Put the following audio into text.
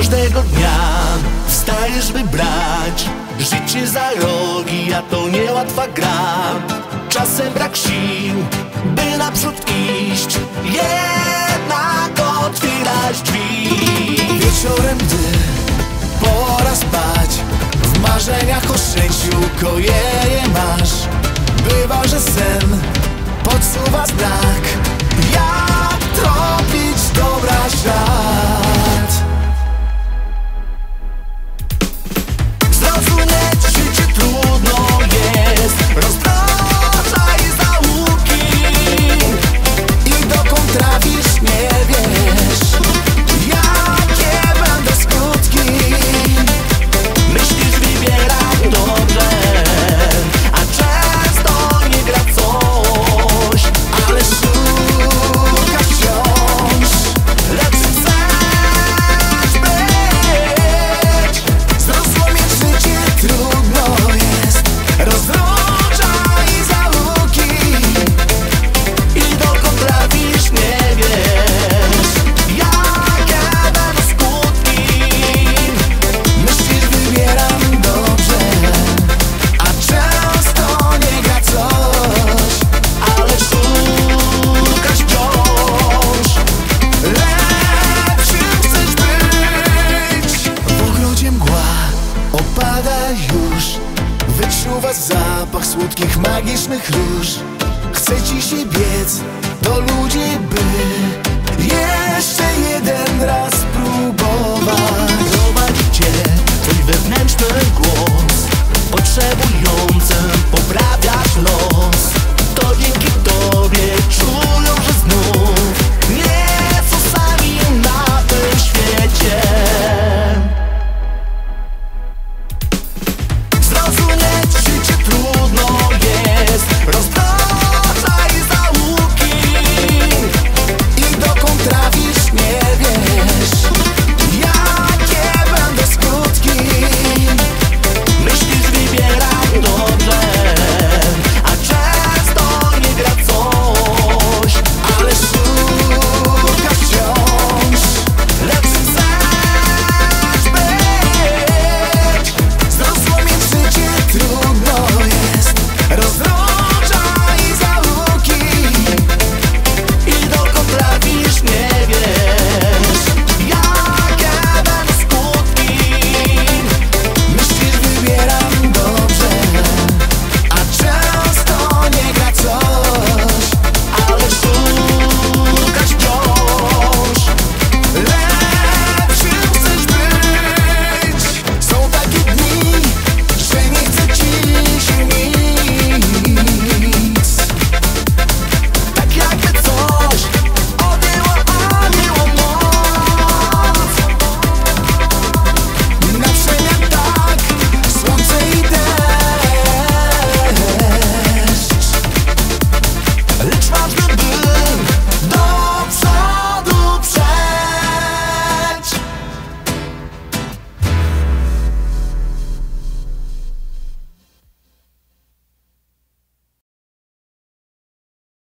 Każdego dnia wstajesz, by brać życie za rogi, a to niełatwa gra. Czasem brak sił, by naprzód iść, jednak otwierać drzwi. Wieczorem, gdy pora spać, w marzeniach o szczęściu kojeje masz. Bywa, że sen podsuwa znak, jak tropić dobra świat. Zrozumieć życie trudno jest, rozpraszaj zaułki i dokąd trafisz nie wiesz, jakie będą skutki. Myślisz, wybieram dobrze, a często nie gra coś, ale szukasz wciąż, lecz chcesz być. Zrozumieć życie trudno jest, rozruszaj zaułki i dokąd trafisz nie wiesz, jakie będą skutki. Myślisz, wybieram dobrze, a często nie gra coś, ale szukasz wciąż, lepszym chcesz być. W ogrodzie mgła opada już, wyczuwa zapach słodkich, magicznych róż. Chce ci się biec do ludzi, by jeszcze jeden raz